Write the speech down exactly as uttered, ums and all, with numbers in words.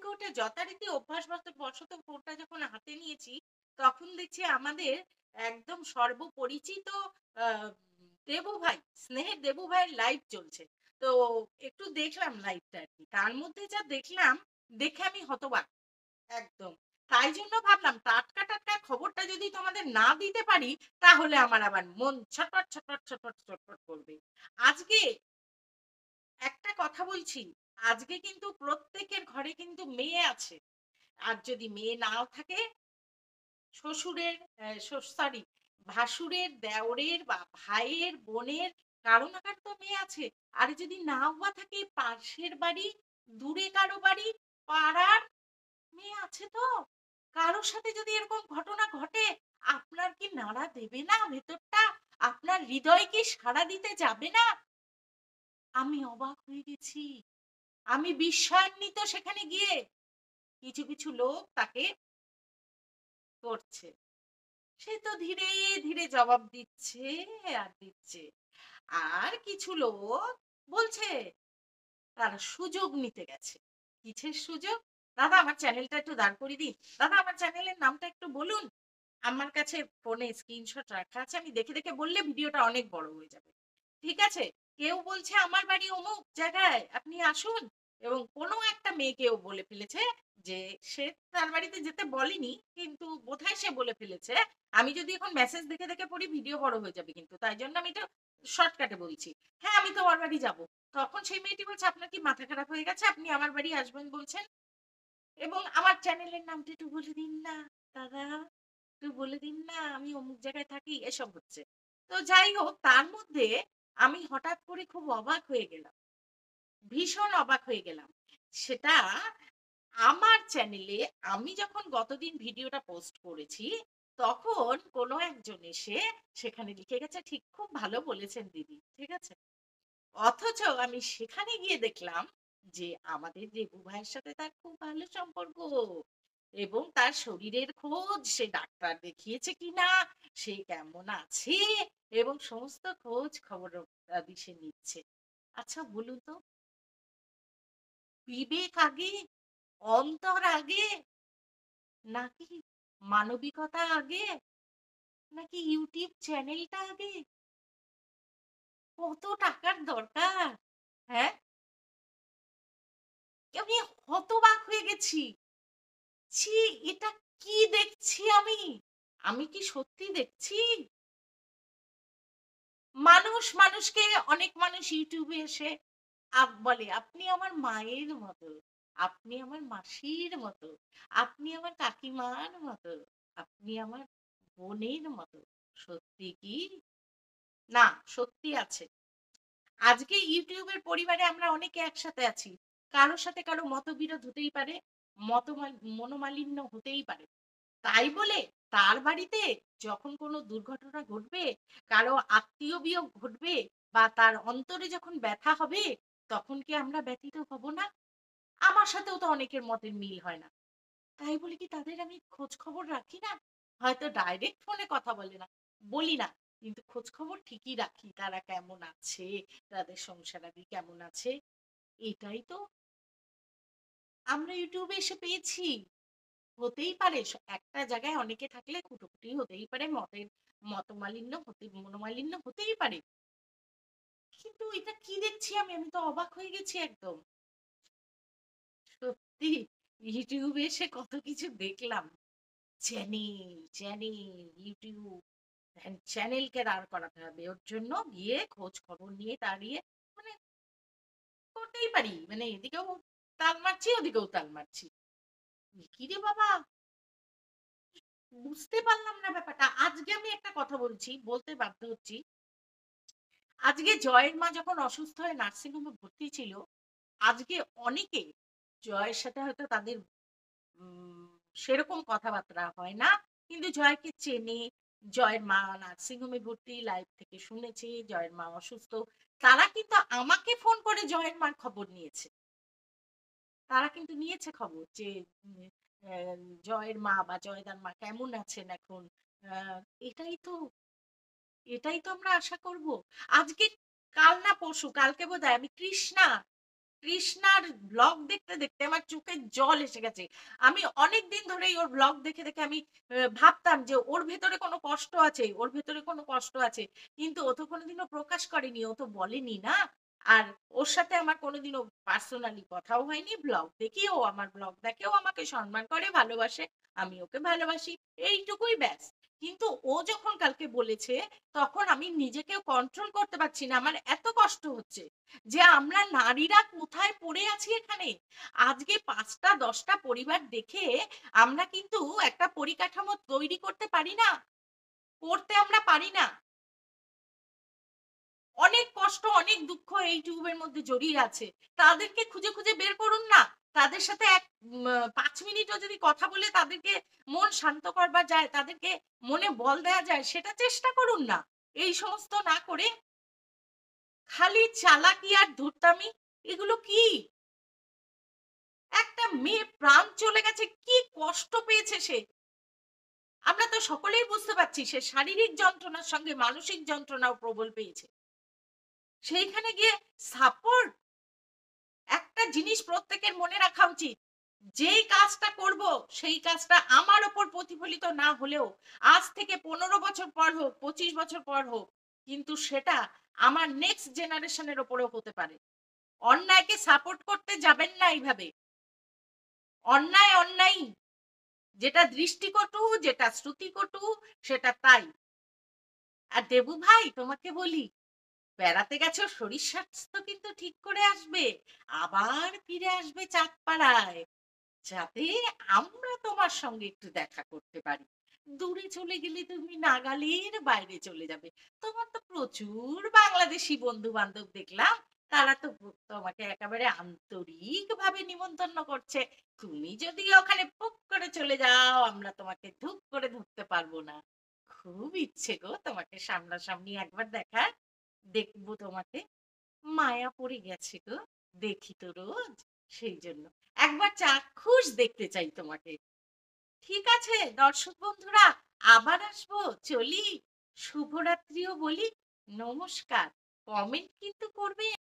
উঠে যথারীতি অভ্যাসবশত বশত ফোনটা যখন হাতে নিয়েছি, তখন দেখছি আমাদের একদম সর্বপরিচিত আ দেবু ভাই, স্নেহের দেবু ভাইয়ের লাইভ চলছে। তো একটু দেখলাম লাইভটা আরকি। তার মধ্যে যা দেখলাম, দেখে আমি হতবাক একদম। তাই জন্য ভাবলাম টাটকা, টাটকা খবরটা যদি তোমাদের না দিতে পারি, তাহলে আমার আবার মন ছটফট, ছটফট, ছটফট, ছটফট করবে। আজকে একটা কথা বলছি, আজকে কিন্তু প্রত্যেকের ঘরে কিন্তু মেয়ে আছে। আর যদি মেয়ে নাও থাকে, শ্বশুরের অ্যা শ সরি ভাসুরের, দেওরের বা ভাইয়ের, বোনের কারো না কারো তো মেয়ে আছে। আর যদি নাও বা থাকে পাশের বাড়ি, দূরে কারো বাড়ি, পাড়ার মেয়ে আছে তো। কারো সাথে যদি এরকম ঘটনা ঘটে, আপনার কি নাড়া দেবে না ভেতরটা? আপনার হৃদয় কি সাড়া দিতে যাবে না? আমি অবাক হয়ে গেছি। আমি বিস্ময়ান্বিত সেখানে গিয়ে। কিছু, কিছু লোক তাকে করছে। সে তো ধীরে, ধীরে জবাব দিচ্ছে আর দিচ্ছে। আর কিছু লোক বলছে তারা সুযোগ নিতে গেছে। কিসের সুযোগ? "দাদা আমার চ্যানেলটা একটু দাঁড় করিয়ে দিন। দাদা আমার চ্যানেলের নামটা একটু বলুন।" আমার কাছে ফোনে স্ক্রিনশট রাখা আছে। আমি দেখে, দেখে বললে ভিডিওটা অনেক বড় হয়ে যাবে। ঠিক আছে? কেউ বলছে, "আমার বাড়ি অমুক জায়গায়, আপনি আসুন।" এবং কোনো একটা মেয়েকেও বলে ফেলেছে যে, সে তার বাড়িতে যেতে বলেনি, কিন্তু বোধহয় সে বলে ফেলেছে। আমি যদি এখন মেসেজ দেখে, দেখে পড়ি ভিডিও বড় হয়ে যাবে কিন্তু। তাই জন্য আমি এটা শর্টকাটে বলছি। "হ্যাঁ, আমি তোমার বাড়ি যাব।" তখন সেই মেয়েটি বলছে, "আপনার কি মাথা খারাপ হয়ে গেছে? আপনি আমার বাড়ি আসবেন বলছেন? এবং আমার চ্যানেলের নামটা একটু বলে দিন না দাদা। একটু বলে দিন না আমি অমুক জায়গায় থাকি।" এসব হচ্ছে। তো যাই হোক তার মধ্যে আমি হঠাৎ করে খুব অবাক হয়ে গেলাম। ভীষণ অবাক হয়ে গেলাম। সেটা আমার চ্যানেলে আমি যখন গতদিন ভিডিওটা পোস্ট করেছি, তখন কোনো একজন এসে সেখানে লিখে গেছে, "ঠিক খুব ভালো বলেছেন দিদি।" ঠিক আছে? অথচ আমি সেখানে গিয়ে দেখলাম যে আমাদের রেবু ভাইয়ের সাথে তার খুব ভালো সম্পর্ক এবং তার শরীরের খোঁজ, সে ডাক্তার দেখিয়েছে কিনা, সে কেমন আছে এবং সমস্ত খোঁজ খবর আদি সে নিচ্ছে। আচ্ছা বলুন তো, বিবেক আগে, অন্তর আগে, নাকি মানবিকতা আগে, নাকি ইউটিউব চ্যানেলটা আগে? কত টাকার দরকার? হ্যাঁ? আমি হতবাক হয়ে গেছি। ছি! এটা কি দেখছি আমি? আমি কি সত্যি দেখছি? মানুষ মানুষকে অনেক মানুষ YouTube এ এসে আপ বলে, "আপনি আমার মায়ের মতো, আপনি আমার মাসির মতো, আপনি আমার কাকিমার মতো, আপনি আমার বোনের মতো।" সত্যি কি? না, সত্যি আছে। আজকে YouTube এর পরিবারে আমরা অনেকে একসাথে আছি। কারো সাথে কারো মতবিরোধ হতেই পারে, মতমাল মনোমালিন্য হতেই পারে। তাই বলে তার বাড়িতে যখন কোনো দুর্ঘটনা ঘটবে, কারো আত্মীয় বিয়োগ ঘটবে বা তার অন্তরে যখন ব্যথা হবে, তখন কি আমরা ব্যথিত হব না? আমার সাথেও তো অনেকের মতের মিল হয় না। তাই বলে কি তাদের আমি খোঁজ খবর রাখি না? হয়তো ডাইরেক্ট ফোনে কথা বলে না, বলি না। কিন্তু খোঁজ খবর ঠিকই রাখি। তারা কেমন আছে, তাদের সংসারাদি কেমন আছে। এটাই তো আমরা YouTube এ এসে পেয়েছি। হতেই পারে স একটা জায়গায় অনেকে থাকলে খুটোপুটি হতেই পারে, মতের মতমালিন্য হতে মনোমালিন্য হতেই পারে। কিন্তু এটা কি দেখছি আমি? আমি তো অবাক হয়ে গেছি একদম। সত্যি YouTube এ এসে কত কিছু দেখলাম। চ্যানেল, চ্যানেল, YouTube হ্যান চ্যানেলকে দাঁড় করাতে হবে। ওর জন্য গিয়ে খোঁজ খবর নিয়ে দাঁড়িয়ে মানে করতেই পারি। মানে এদিকেও তাল মারছি, ওদিকেও তাল মারছি। কিরে বাবা! বুঝতে পারলাম না ব্যাপারটা। আজকে আমি একটা কথা বলছি, বলতে বাধ্য হচ্ছি। আজকে জয়ের মা যখন অসুস্থ হয়ে নার্সিং হোমে ভর্তি ছিল, আজকে অনেকে জয়ের সাথে হয়তো তাদের উম সেরকম কথাবার্তা হয় না। কিন্তু জয়কে চেনে, জয়ের মা নার্সিং হোমে ভর্তি, লাইভ থেকে শুনেছে, জয়ের মা অসুস্থ। তারা কিন্তু আমাকে ফোন করে জয়ের মার খবর নিয়েছে। তারা কিন্তু নিয়েছে খবর যে উম অ্যা জয়ের মা বা জয়দার মা কেমন আছেন এখন। আ এটাই তো এটাই তো আমরা আশা করব। আজকে কাল না পরশু, কালকে বোধহয় আমি কৃষ্ণা তৃষ্ণার ব্লগ দেখতে দেখতে আমার চোখে জল এসে গেছে। আমি অনেক দিন ধরেই ওর ব্লগ দেখে দেখে আমি আহ, ভাবতাম যে ওর ভেতরে কোনো কষ্ট আছে, ওর ভেতরে কোনো কষ্ট আছে, কিন্তু ও তো কোনোদিনও প্রকাশ করেনি, ও তো বলেনি না। আর ওর সাথে আমার কোনোদিনও পার্সোনালি কথাও হয়নি, ব্লগ দেখি, ও আমার ব্লগ দেখে, ও আমাকে সম্মান করে, ভালোবাসে, আমি ওকে ভালোবাসি, এইটুকুই ব্যাস। কিন্তু ও যখন কালকে বলেছে, তখন আমি নিজেকেও কন্ট্রোল করতে পারছি না, আমার এত কষ্ট হচ্ছে যে আমরা নারীরা কোথায় পড়ে আছি এখানে। আজকে পাঁচটা দশটা পরিবার দেখে আমরা কিন্তু একটা পরিকাঠামো তৈরি করতে পারি না, করতে আমরা পারি না। অনেক কষ্ট, অনেক দুঃখ এই টিউবের মধ্যে জড়িয়ে আছে। তাদেরকে খুঁজে খুঁজে বের করুন না। তাদের সাথে এক উম, পাঁচ মিনিটও যদি কথা বলে তাদেরকে মন শান্ত করবার যায়, তাদেরকে মনে বল দেওয়া যায়, সেটা চেষ্টা করুন না। এই সমস্ত না করে খালি চালাকি আর ধূর্তামি, এগুলো কি? একটা মেয়ে প্রাণ চলে গেছে, কি কষ্ট পেয়েছে সে। আমরা তো সকলেই বুঝতে পারছি সে শারীরিক যন্ত্রণার সঙ্গে মানসিক যন্ত্রণাও প্রবল পেয়েছে। সেইখানে গিয়ে সাপোর্ট, একটা জিনিস প্রত্যেকের মনে রাখা উচিত, যেই কাজটা করব সেই কাজটা আমার ওপর প্রতিফলিত না হলেও আজ থেকে পনেরো বছর পর হোক, পঁচিশ বছর পর হোক, কিন্তু সেটা আমার নেক্সট জেনারেশনের ওপরেও হতে পারে। অন্যায়কে সাপোর্ট করতে যাবেন না এইভাবে। অন্যায় অন্যায়, যেটা দৃষ্টিকটু, যেটা শ্রুতিকটু, সেটা তাই। আর দেবু ভাই তোমাকে বলি, বেড়াতে গেছো, শরীর স্বাস্থ্য কিন্তু ঠিক করে আসবে, আবার ফিরে আসবে চাঁদপাড়ায়, যাতে আমরা তোমার সঙ্গে একটু দেখা করতে পারি। দূরে চলে গেলে তুমি নাগালের বাইরে চলে যাবে। তোমার তো প্রচুর বাংলাদেশি বন্ধু বান্ধব দেখলাম, তারা তো তোমাকে একেবারে আন্তরিক ভাবে নিমন্ত্রণ করছে। তুমি যদি ওখানে পুক করে চলে যাও, আমরা তোমাকে ধুপ করে ধরতে পারবো না। খুব ইচ্ছে গো তোমাকে সামনাসামনি একবার দেখার, দেখবো তোমাকে, মায়া পড়ে গেছে গো, দেখি তো রোজ, সেই জন্য একবার চাক্ষুষ দেখতে চাই তোমাকে। ঠিক আছে দর্শক বন্ধুরা, আবার আসবো, চলি, শুভরাত্রিও বলি, নমস্কার। কমেন্ট কিন্তু করবে।